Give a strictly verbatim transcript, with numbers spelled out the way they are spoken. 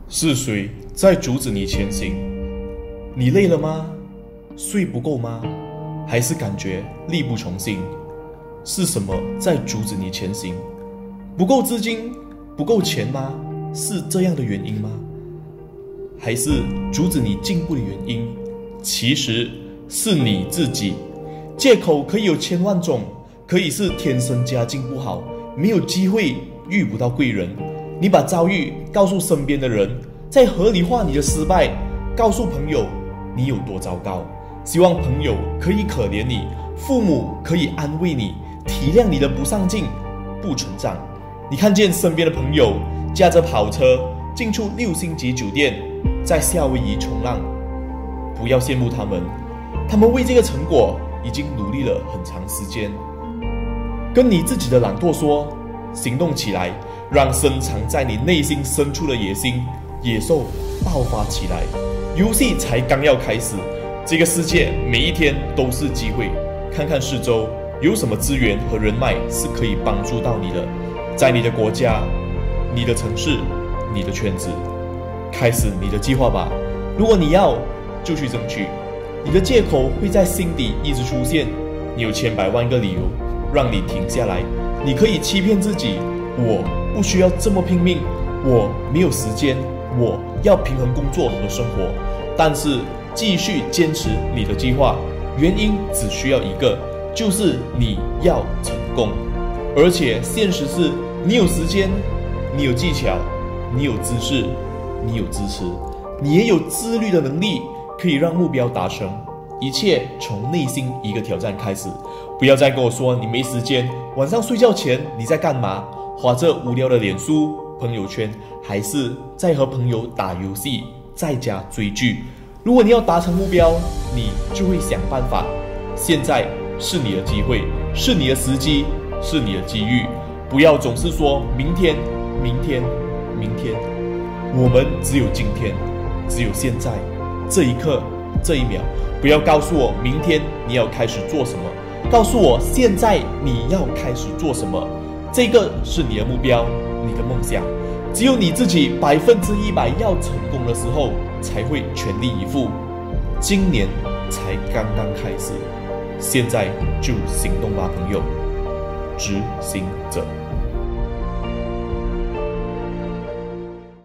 是谁在阻止你前行？你累了吗？睡不够吗？还是感觉力不从心？是什么在阻止你前行？不够资金？不够钱吗？是这样的原因吗？还是阻止你进步的原因，其实是你自己。借口可以有千万种，可以是天生家境不好，没有机会遇不到贵人。你把遭遇告诉身边的人，在合理化你的失败，告诉朋友你有多糟糕，希望朋友可以可怜你，父母可以安慰你，体谅你的不上进、不成长。你看见身边的朋友驾着跑车进出六星级酒店，在夏威夷冲浪，不要羡慕他们，他们为这个成果已经努力了很长时间。跟你自己的懒惰说，行动起来，让深藏在你内心深处的野心、野兽爆发起来。游戏才刚要开始，这个世界每一天都是机会。看看四周，有什么资源和人脉是可以帮助到你的，在你的国家、你的城市、你的圈子，开始你的计划吧。如果你要，就去争取。你的借口会在心底一直出现，你有千百万个理由让你停下来。你可以欺骗自己，我不需要这么拼命，我没有时间，我要平衡工作和生活。但是继续坚持你的计划，原因只需要一个，就是你要成功。而且现实是，你有时间，你有技巧，你有知识，你有支持，你也有自律的能力，可以让目标达成。一切从内心一个挑战开始。不要再跟我说你没时间，晚上睡觉前你在干嘛？划着无聊的脸书朋友圈，还是在和朋友打游戏，在家追剧？如果你要达成目标，你就会想办法。现在是你的机会，是你的时机，是你的机遇。不要总是说明天明天明天，我们只有今天，只有现在，这一刻这一秒。不要告诉我明天你要开始做什么，告诉我现在你要开始做什么。这个是你的目标，你的梦想。只有你自己百分之一百要成功的时候，才会全力以赴。今年才刚刚开始，现在就行动吧，朋友，执行者。